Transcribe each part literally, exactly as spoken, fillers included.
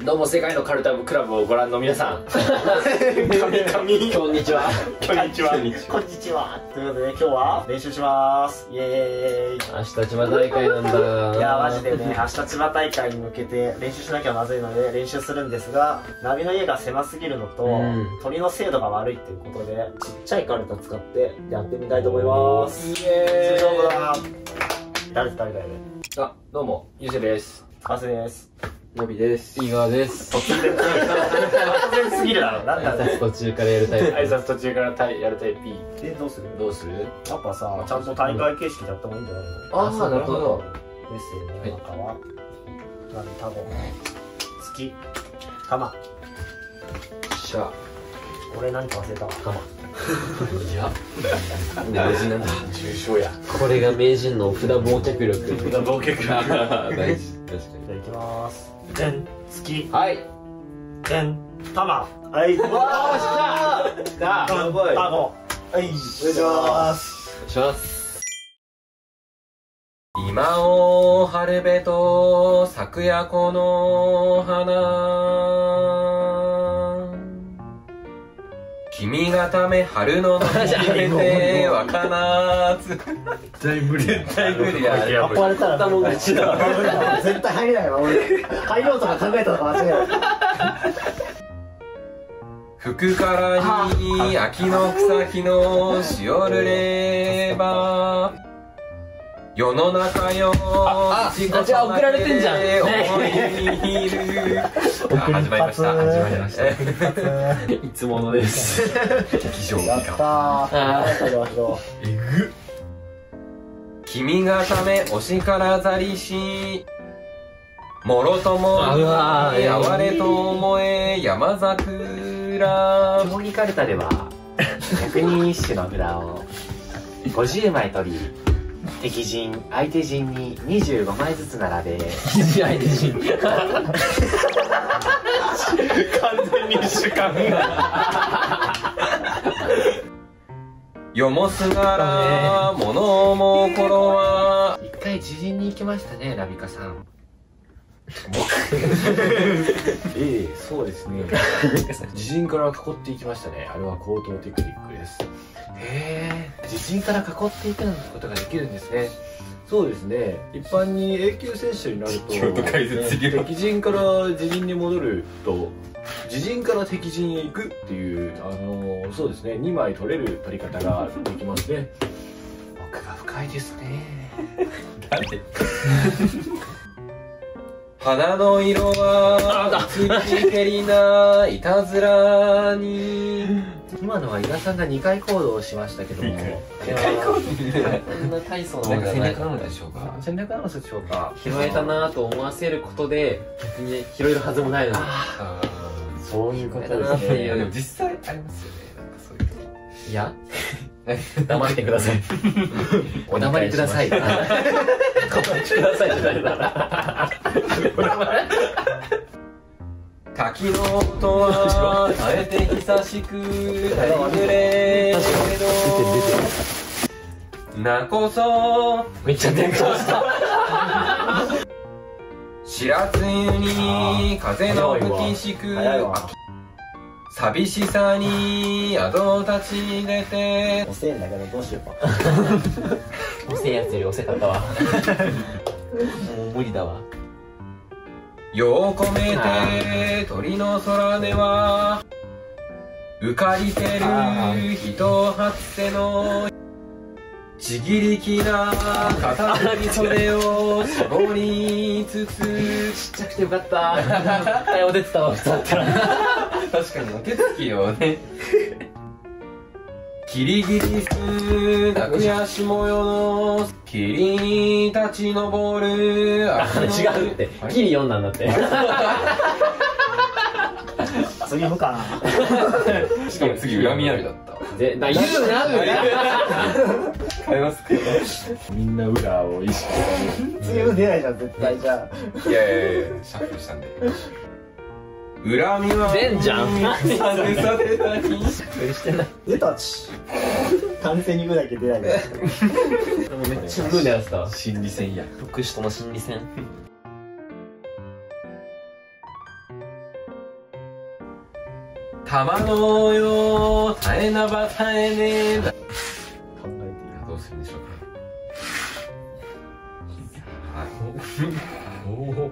どうも世界のカルタクラブをご覧の皆さん。神々。こんにちは。 こんにちは。こんにちは。ということで今日は練習します。イエーイ。 明日千葉大会なんだ。 いやマジでね、明日千葉大会に向けて練習しなきゃまずいので練習するんですが、ナビの家が狭すぎるのと、うん、鳥の精度が悪いっていうことでちっちゃいカルタ使ってやってみたいと思います。イエーイ。大丈夫だ。誰と誰だよね。 あ、どうもゆうせです。 かすです。 のびです。井川です。 突然突然すぎるだろ。なんだ挨拶途中からやるタイプ。 挨拶途中からやるタイプ。え、どうする？ どうする？ やっぱさ、ちゃんと大会形式でやった方がいいんじゃないの？ ああ、なるほど。 メッセージの中は何、タゴ、月、玉。 しゃ。 俺何か忘れたわ。玉。 いや、名人なんだ。 重症や。 これが名人の札忘却力。 札忘却力。大事。確かに。じゃあ行きます。でん、月。 はい。 でん、玉。はい。 わあ、来た。来た。 タゴ。はい。お願いします。 お願いします。今を春べと昨夜この花、君がため春の野に出て若夏。 絶対無理。 絶対無理や。 やっぱれたらもう勝ちだ。絶対入れないわ俺。入ろうとか考えたとか間違いない。 吹くからに秋の草木のしおるれば、世の中よあ、あ、じゃあ送られてんじゃん。 始まりました。始まりました。いつものです。劇場やったー。 えぐ。君がためおしからざりし、もろともに哀れと思え山桜。 基本にカルタでは百人一首の札をごじゅうまい取り、敵陣相手陣ににじゅうごまいずつ並べ、 敵陣相手陣完全に主観。 よもすがら物も頃は。 一回自陣に行きましたね、ラビカさん。 ええ、そうですね。自陣から囲っていきましたね。あれは高等テクニックです。 へえ、自陣から囲っていくことができるんですね。 そうですね。一般に A 級選手になると、敵陣から自陣に戻ると、自陣から敵陣へ行くっていう、あのそうですね、にまい取れる取り方ができますね。 奥が深いですね。 なんで花の色はつきけりないたずらに。 今のは伊賀さんがにかい行動しましたけども、あれはこんな大層な戦略なのでしょうか。 戦略なのでしょうか。拾えたなと思わせることで別に拾えるはずもないのに。 そういうことですね。 いやでも実際ありますよね、なんかそういう時。 いや黙ってください。お黙りください。お黙りくださいって誰だ。 滝の音は耐えて久しくタイムレードなこそめっちゃ転換した。 白露に風の吹きしく寂しさに宿立ち出て。 遅えんだけどどうしようか。 遅えやつより遅かったわ。もう無理だわ。 世を込めて鳥の空では浮かりてる人初瀬のちぎりきな片手に袖を絞りつつ。 ちっちゃくてよかった。絶対お出てたわ、普通だったら。 確かにお手つきをね。キリギリス泣くやし模様の霧立ち上る。 違うって、キリ読んだんだって。 次もかな。 しかも次恨みありだった。 で、だ言うな。 変えますか。 みんな裏を意識して。 次も出ないじゃん絶対。じゃあいやいやいや、シャッフルしたんで。恨みは出んじゃん。 出たち。完全にぐだけ出ない。 でもめっちゃ無理やつだ。 心理戦や。 特殊との心理戦。 玉のよ絶えなば絶えねえだ。 考えている。 どうするんでしょうか。はい。おお。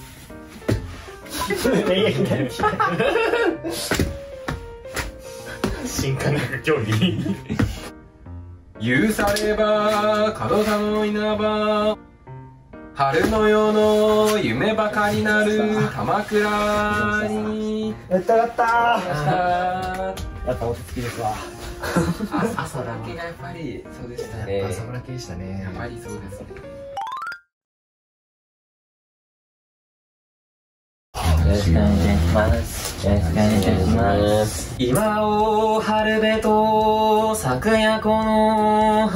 新科学競技。 許されば門田の稲葉、春の夜の夢ばかりなる鎌倉に。 やったやったー。 あやっぱ落ち着きですわ。 朝だけがやっぱりそうでしたね。 朝村系でしたね。 やっぱりそうですね。 よろしくお願いします。よろしくお願いします。 今を春べと咲くやこの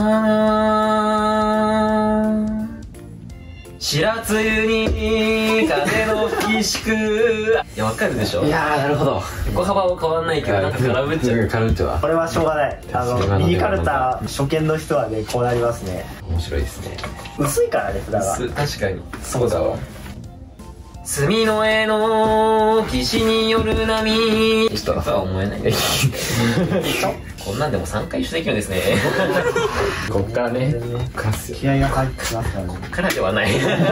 花、白露に風の吹きしく。いや、わかるでしょ。 いやー、なるほど。 横幅は変わんないけど、なんか空振っちゃう。 カルッチョは。 これはしょうがない。あのミニカルタ初見の人はね、こうなりますね。 面白いですね。 薄いからね、札が。 確かに。そうだわ。墨の絵の騎士による波とは思えないね。こんなんでもさんかい一緒できるんですね。 こっからね。 気合が入ってきますからね。 からではない。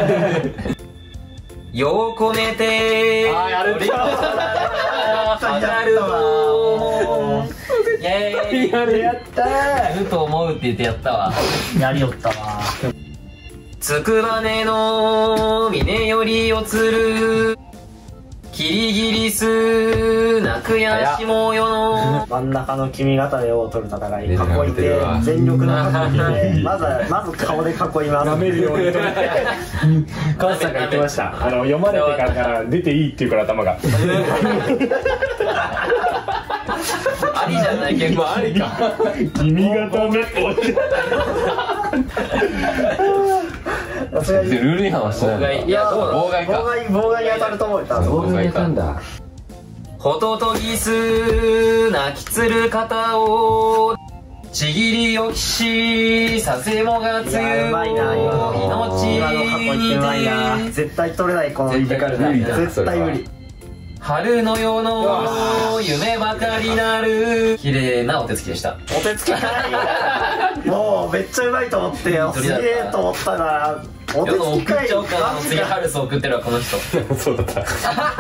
よう込めてあー、やるか。 上がるわ。イェーイ。 やるやったやると思うって言ってやったわ。 ー。やりよったわ。 つくばねの峰よりおつる、キリギリス泣くやしもよの。 真ん中の君方で王を取る戦い、囲いで全力の囲いで、まずまず顔で囲います。 舐めるように取れて。川瀬さんが言ってました。あの読まれてから出ていいっていうから頭が。 ありじゃないけど、ありか。 君がダメ。 ルール違反はしてない。 いや、どうなの？ 妨害妨害妨害に当たると思うよ。 妨害かんだ。 ホトトギス泣きつる方をちぎりをきしさせもがつゆうまいな、今の命今の過去言ってうまいな。絶対取れない、この絶対無理だ絶対無理。 春の夜の夢ばかりなる綺麗なお手つきでした。 お手つきかい。もうめっちゃうまいと思ってよ。すげえと思ったらお手世のつきかい。 送っちゃおうかな。次ハルス送ってるわこの人。 そうだった。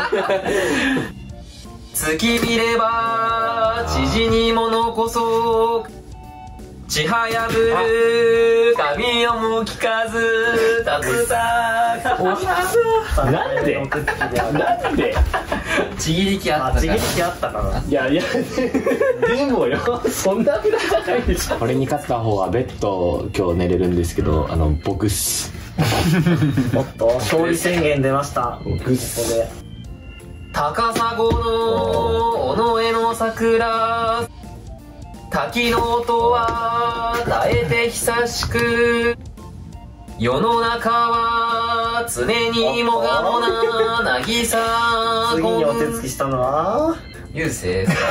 月見れば知事にも残そう、ちはやぶる髪をも聞かずたつたなんでなんでちぎり気あったから。 ちぎり気あったかな。 いやいや、でもよ、そんなふらじゃないでしょ。 これに勝った方はベッド今日寝れるんですけど、あの僕っす。 おっと勝利宣言出ました。ここで高砂の尾上の桜、滝の音は絶えて久しく、世の中は常にもがもな渚。 次にお手つきしたのはゆうせいさん。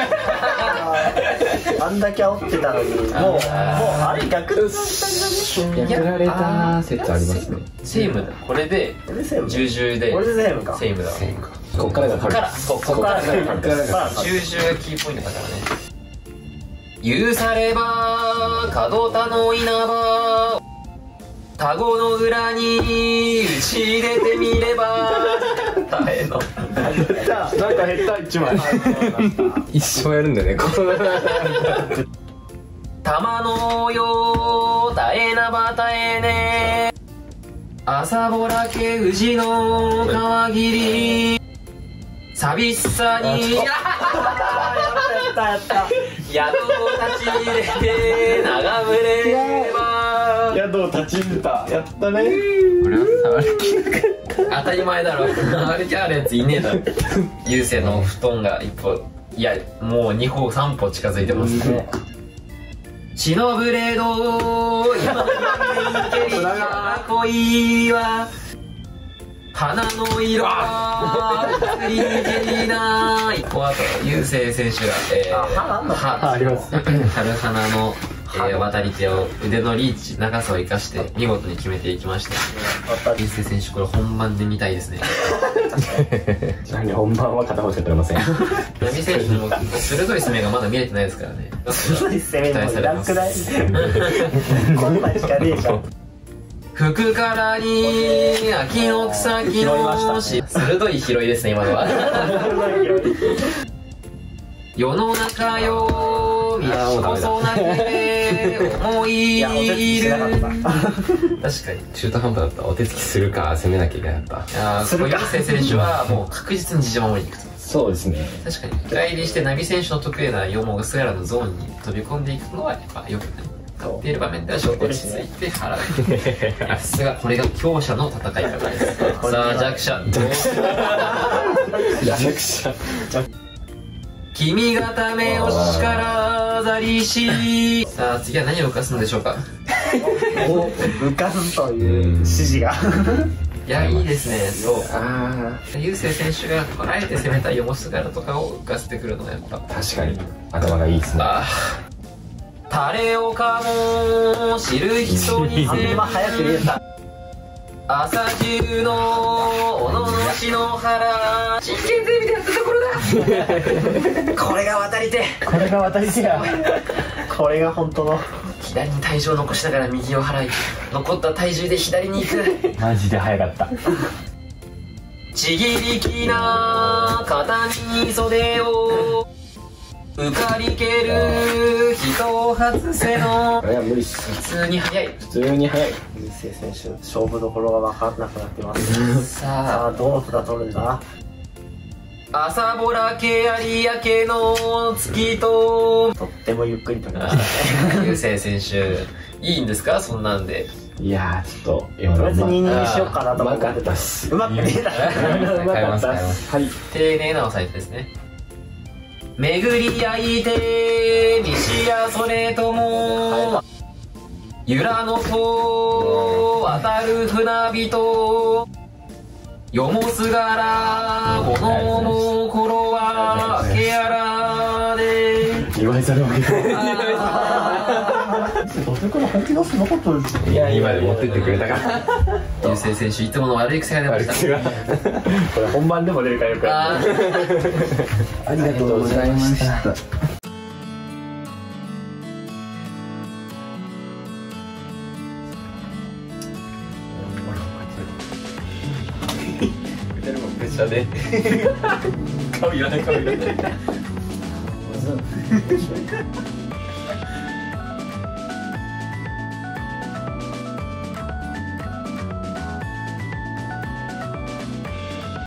あんだけ煽ってたのに、もうもうあれ逆にやられた説ありますね。 セイムだ。これでこれセーム重々でこれでセームか。 セイムだわ。 こっからがこっからここからがこっからが重々キーポイントだからね。許されば門田の稲葉、田子の裏に打ち入れてみれば大変のなんか減った一枚。 一生やるんだね。こ玉のよ絶えなば絶えね、朝ぼらけ宇治の川霧、寂しさにやったやった宿を立ち入れて眺めれば。 宿を立ち入れた。やったね。 れは触りきなかっ当たり前だろ。あれきあるやついねえだろ。優勢の布団が一歩、いやもう二歩三歩近づいてますね。血のブレード今にけりな恋は花の色は移りけりない。この後優勢選手が、えー、 あ花あんのはあります。 春花のえー、渡り手を腕のリーチ長さを生かして見事に決めていきました。流星選手これ本番で見たいですね。 何本番は片方しか取れません。 ナビ選手にも鋭い攻めがまだ見れてないですからね。 鋭い攻めもいらんくない？こんなんしかねえじゃん。 福からに秋の草木のし、鋭い拾いですね今のは。世の中よ道こそなきで思いいる。確かに中途半端だった。お手つきするか攻めなきゃいけなかった。 ああ、この流星選手はもう確実に自陣守りに行くと。 そうですね。 確かに深入りしてナビ選手の得意なヨモがスガラのゾーンに飛び込んでいくのはやっぱよくない。勝っている場面ではちょっと落ち着いて払う。さすがこれが強者の戦い方です。さあ弱者弱者君がためを力ざりし。さあ次は何を浮かすんでしょうか。 を浮かすという指示が。 いやいいですね。そうああ流星選手があえて攻めたヨモスガラとかを浮かせてくるのはやっぱ確かに頭がいいですね。 ああ誰をかも知る人にあんま早く言えた。 朝中のおののしの原真剣ゼミでやったところだ。これが渡り手。 これが渡り手や。これが本当の。 左に体重を残しながら右を払い残った体重で左に行く。 マジで早かった。 ちぎりきな肩に袖を浮かりける人初せの。 これは無理っす。 普通に速い。 普通に速い。 流星選手勝負どころが分かんなくなってます。ささあどの札取るんだ。 あ朝ぼらけ有明の月と。 とってもゆっくり取りましたね。 流星選手いいんですかそんなんで。 いやーちょっと今の別にににしようかなと思ってうまかったっす。 うまくねえだろ。 うまかったっす。はい。 丁寧なおさえですね。巡り合いて西やそれとも由良のと渡る船人よもすがらこのも頃は明けあらで言われざるを得ない。 どうせこの本気出すなかったです。 いや今で持ってってくれたから。 流星選手いつもの悪い癖が出ました。 これ本番でも出るからよくやる。 ありがとうございました。 プレッシャーで顔いらない顔いらない